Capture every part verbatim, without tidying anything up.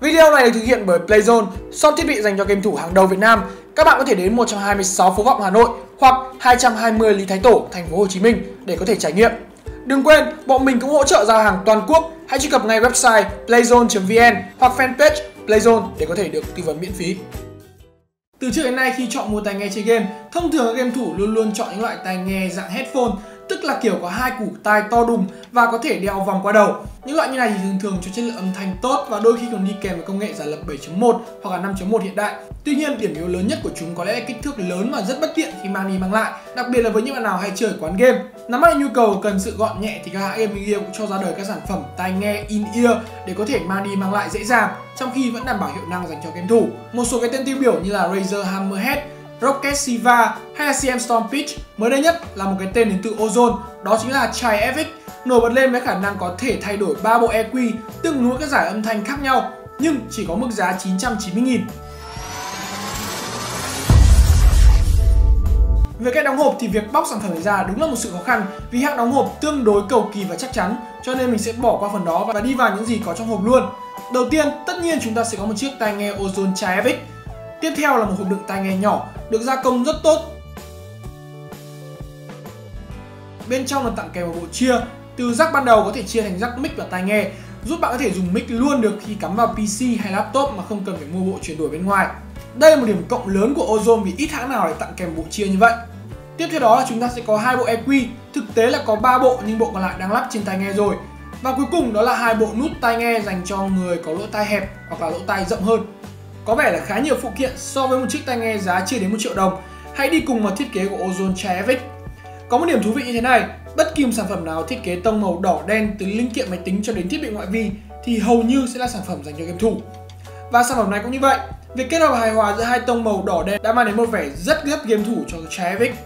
Video này được thực hiện bởi Playzone, shop thiết bị dành cho game thủ hàng đầu Việt Nam. Các bạn có thể đến một trăm hai mươi sáu Phố Vọng Hà Nội hoặc hai trăm hai mươi Lý Thái Tổ, thành phố Hồ Chí Minh để có thể trải nghiệm. Đừng quên, bọn mình cũng hỗ trợ giao hàng toàn quốc. Hãy truy cập ngay website playzone chấm vn hoặc fanpage Playzone để có thể được tư vấn miễn phí. Từ trước đến nay khi chọn mua tai nghe chơi game, thông thường các game thủ luôn luôn chọn những loại tai nghe dạng headphone, tức là kiểu có hai củ tai to đùng và có thể đeo vòng qua đầu. Những loại như này thì thường thường cho chất lượng âm thanh tốt và đôi khi còn đi kèm với công nghệ giả lập bảy chấm một hoặc là năm chấm một hiện đại. Tuy nhiên, điểm yếu lớn nhất của chúng có lẽ là kích thước lớn và rất bất tiện khi mang đi mang lại, đặc biệt là với những bạn nào hay chơi ở quán game. Nắm bắt nhu cầu cần sự gọn nhẹ thì các hãng gaming gear cũng cho ra đời các sản phẩm tai nghe in-ear để có thể mang đi mang lại dễ dàng, trong khi vẫn đảm bảo hiệu năng dành cho game thủ. Một số cái tên tiêu biểu như là Razer Hammerhead, Roccat Siva hay là xê em Storm Pitch. Mới đây nhất là một cái tên đến từ Ozone, đó chính là Chai ép ích, nổi bật lên với khả năng có thể thay đổi ba bộ e quy tương ứng các giải âm thanh khác nhau, nhưng chỉ có mức giá chín trăm chín mươi nghìn. Về cách đóng hộp thì việc bóc sản phẩm này ra đúng là một sự khó khăn vì hãng đóng hộp tương đối cầu kỳ và chắc chắn, cho nên mình sẽ bỏ qua phần đó và đi vào những gì có trong hộp luôn. Đầu tiên, tất nhiên chúng ta sẽ có một chiếc tai nghe Ozone Chai ép ích. Tiếp theo là một hộp đựng tai nghe nhỏ, được gia công rất tốt. Bên trong là tặng kèm một bộ chia, từ jack ban đầu có thể chia thành jack mic và tai nghe, giúp bạn có thể dùng mic luôn được khi cắm vào pê xê hay laptop mà không cần phải mua bộ chuyển đổi bên ngoài. Đây là một điểm cộng lớn của Ozone vì ít hãng nào để tặng kèm bộ chia như vậy. Tiếp theo đó là chúng ta sẽ có hai bộ e quy, thực tế là có ba bộ nhưng bộ còn lại đang lắp trên tai nghe rồi. Và cuối cùng đó là hai bộ nút tai nghe dành cho người có lỗ tai hẹp hoặc là lỗ tai rộng hơn. Có vẻ là khá nhiều phụ kiện so với một chiếc tai nghe giá chưa đến một triệu đồng. Hãy đi cùng vào thiết kế của Ozone Chai ép ích. Có một điểm thú vị như thế này, bất kỳ một sản phẩm nào thiết kế tông màu đỏ đen từ linh kiện máy tính cho đến thiết bị ngoại vi thì hầu như sẽ là sản phẩm dành cho game thủ. Và sản phẩm này cũng như vậy, việc kết hợp hài hòa giữa hai tông màu đỏ đen đã mang đến một vẻ rất gấp game thủ cho Chai ép ích.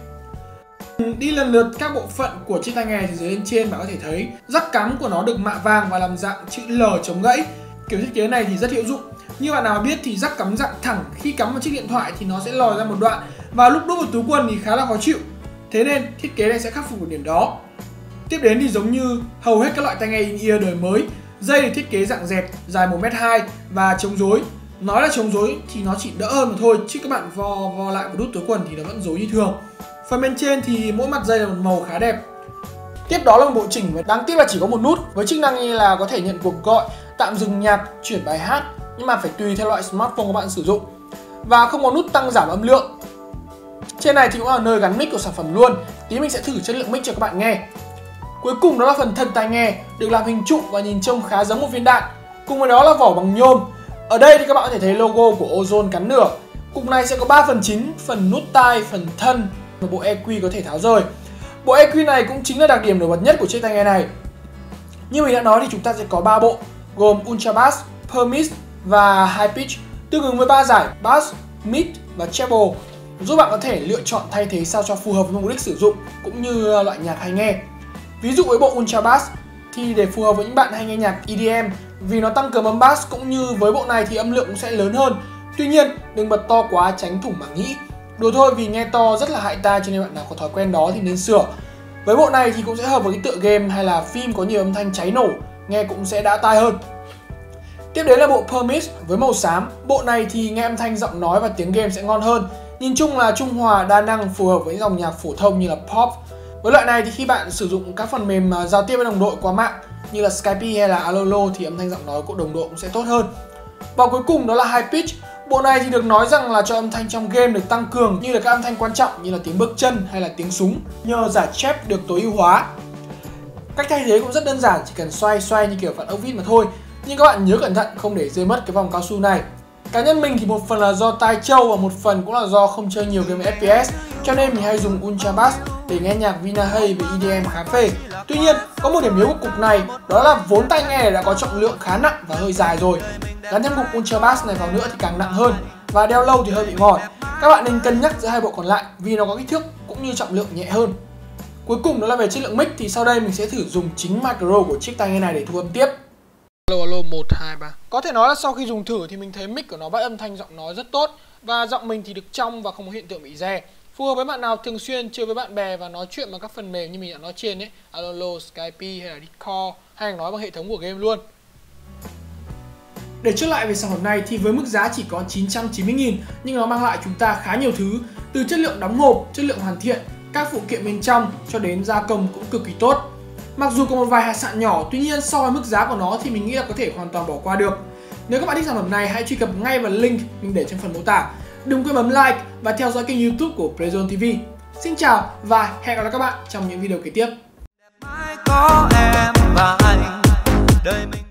Đi lần lượt các bộ phận của chiếc tai nghe thì dưới lên trên bạn có thể thấy jack cắm của nó được mạ vàng và làm dạng chữ L chống gãy. Kiểu thiết kế này thì rất hữu dụng. Như bạn nào biết thì jack cắm dạng thẳng, khi cắm vào chiếc điện thoại thì nó sẽ lòi ra một đoạn và lúc đút vào túi quần thì khá là khó chịu. Thế nên thiết kế này sẽ khắc phục được điểm đó. Tiếp đến thì giống như hầu hết các loại tai nghe in-ear đời mới, dây được thiết kế dạng dẹt, dài một mét hai và chống rối. Nói là chống rối thì nó chỉ đỡ hơn mà thôi, chứ các bạn vo vo lại và đút túi quần thì nó vẫn rối như thường. Phần bên trên thì mỗi mặt dây là một màu khá đẹp. Tiếp đó là một bộ chỉnh và đáng tiếc là chỉ có một nút với chức năng như là có thể nhận cuộc gọi, tạm dừng nhạc, chuyển bài hát, nhưng mà phải tùy theo loại smartphone của bạn sử dụng. Và không có nút tăng giảm âm lượng. Trên này thì cũng là nơi gắn mic của sản phẩm luôn. Tí mình sẽ thử chất lượng mic cho các bạn nghe. Cuối cùng đó là phần thân tai nghe, được làm hình trụ và nhìn trông khá giống một viên đạn. Cùng với đó là vỏ bằng nhôm. Ở đây thì các bạn có thể thấy logo của Ozone cắn nửa. Cục này sẽ có ba phần chính, phần nút tai, phần thân và bộ e quy có thể tháo rời. Bộ e quy này cũng chính là đặc điểm nổi bật nhất của chiếc tai nghe này. Như mình đã nói thì chúng ta sẽ có ba bộ, gồm Ultra Bass, Permis và High Pitch, tương ứng với ba giải Bass, Mid và Treble, giúp bạn có thể lựa chọn thay thế sao cho phù hợp với mục đích sử dụng cũng như loại nhạc hay nghe. Ví dụ với bộ Ultra Bass thì để phù hợp với những bạn hay nghe nhạc e đê em vì nó tăng cường âm bass, cũng như với bộ này thì âm lượng cũng sẽ lớn hơn. Tuy nhiên đừng bật to quá tránh thủng màng nhĩ. Đùa thôi, vì nghe to rất là hại tai cho nên bạn nào có thói quen đó thì nên sửa. Với bộ này thì cũng sẽ hợp với cái tựa game hay là phim có nhiều âm thanh cháy nổ, nghe cũng sẽ đã tai hơn. Tiếp đến là bộ Permis với màu xám. Bộ này thì nghe âm thanh giọng nói và tiếng game sẽ ngon hơn. Nhìn chung là trung hòa đa năng, phù hợp với dòng nhạc phổ thông như là pop. Với loại này thì khi bạn sử dụng các phần mềm giao tiếp với đồng đội qua mạng như là Skype hay là Alolo thì âm thanh giọng nói của đồng đội cũng sẽ tốt hơn. Và cuối cùng đó là High Pitch. Bộ này thì được nói rằng là cho âm thanh trong game được tăng cường, như là các âm thanh quan trọng như là tiếng bước chân hay là tiếng súng, nhờ giả chép được tối ưu hóa. Cách thay thế cũng rất đơn giản, chỉ cần xoay xoay như kiểu vặn ốc vít mà thôi. Nhưng các bạn nhớ cẩn thận không để rơi mất cái vòng cao su này. Cá nhân mình thì một phần là do tai trâu và một phần cũng là do không chơi nhiều game ép pê ét, cho nên mình hay dùng Ultra Bass để nghe nhạc Vinahay và e đê em khá phê. Tuy nhiên có một điểm yếu của cục này, đó là vốn tai nghe đã có trọng lượng khá nặng và hơi dài rồi. Gắn thêm cục Ultra Bass này vào nữa thì càng nặng hơn và đeo lâu thì hơi bị mỏi. Các bạn nên cân nhắc giữa hai bộ còn lại vì nó có kích thước cũng như trọng lượng nhẹ hơn. Cuối cùng đó là về chất lượng mic thì sau đây mình sẽ thử dùng chính micro của chiếc tai nghe này để thu âm tiếp. Alo alo một hai ba. Có thể nói là sau khi dùng thử thì mình thấy mic của nó bắt âm thanh giọng nói rất tốt và giọng mình thì được trong và không có hiện tượng bị re. Phù hợp với bạn nào thường xuyên chơi với bạn bè và nói chuyện bằng các phần mềm như mình đã nói trên ấy, Alolo, Skype hay là Discord, hay là nói bằng hệ thống của game luôn. Để chốt lại về sản phẩm này thì với mức giá chỉ có chín trăm chín mươi nghìn nhưng nó mang lại chúng ta khá nhiều thứ, từ chất lượng đóng hộp, chất lượng hoàn thiện, các phụ kiện bên trong cho đến gia công cũng cực kỳ tốt. Mặc dù có một vài hạt sạn nhỏ, tuy nhiên so với mức giá của nó thì mình nghĩ là có thể hoàn toàn bỏ qua được. Nếu các bạn thích sản phẩm này, hãy truy cập ngay vào link mình để trong phần mô tả. Đừng quên bấm like và theo dõi kênh YouTube của Playzone ti vi. Xin chào và hẹn gặp lại các bạn trong những video kế tiếp.